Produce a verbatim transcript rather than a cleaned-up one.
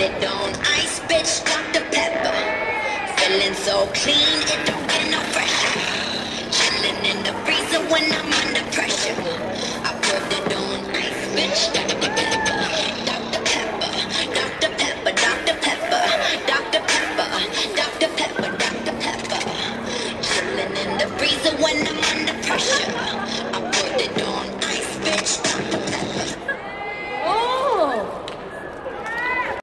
it on ice, bitch, doctor Pepper. Feeling so clean, it don't get no fresher. Chilling in the freezer when I'm under pressure. I put it on ice, bitch, doctor Pepper. doctor Pepper, doctor Pepper, doctor Pepper, doctor Pepper, doctor Pepper, doctor Pepper. Chilling in the freezer when I'm under pressure.